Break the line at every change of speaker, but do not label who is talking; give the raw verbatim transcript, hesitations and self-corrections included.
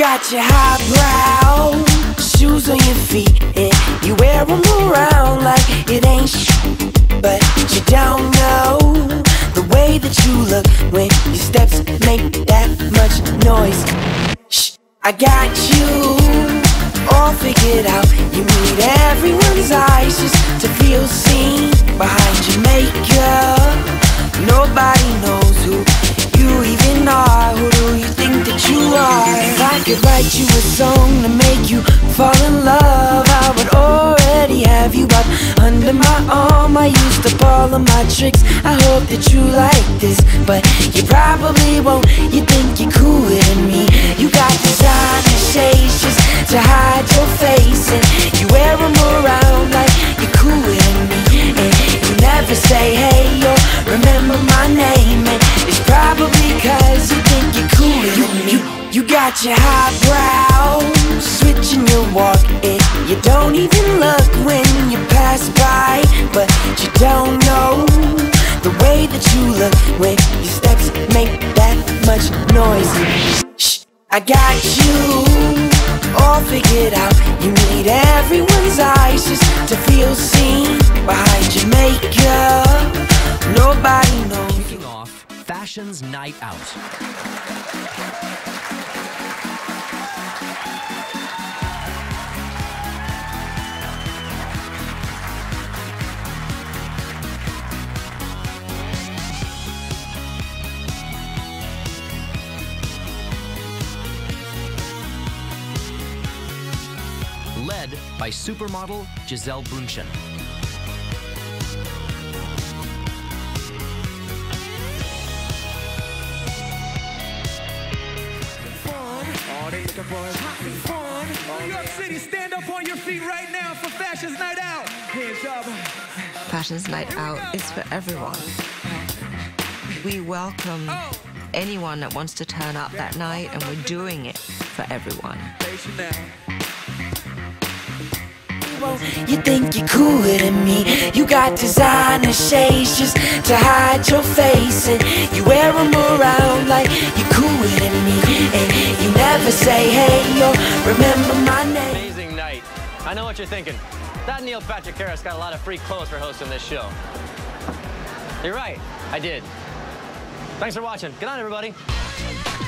got your highbrow shoes on your feet, and you wear them around like it ain't sh**, but you don't know the way that you look when your steps make that much noise. Shh, I got you all figured out. You need everyone's eyes just to feel seen behind your makeup. Nobody knows who you even are. Who do you think that you are? If I could write you a song to make you fall in love, I would already have you up under my arm. I used up all of my tricks. I hope that you like this, but you probably won't. You think you're cooler than me. You got designer shades just to hide your face, and you wear them around like you're cooler than me. And you never say hey or remember my name, and it's probably cause you think you're cooler than me. You, you got your highbrow switching your walk, and you don't even look when you pass by, but you don't know the way that you look when your steps make that much noise. Shh, I got you all figured out. You need everyone's eyes just to feel seen behind your makeup. Nobody knows.
Kicking off Fashion's Night Out. Led by supermodel Gisele Bündchen.
New York City, stand up on your feet right now for Fashion's Night Out. Hands up.
Fashion's Night Out is for everyone. We welcome anyone that wants to turn up that night, and we're doing it for everyone.
You think you're cooler than me. You got designer shades just to hide your face, and you wear them around like you're cooler than me. And you never say hey or remember my name.
Amazing night. I know what you're thinking. That Neil Patrick Harris got a lot of free clothes for hosting this show. You're right, I did. Thanks for watching. Good night, everybody.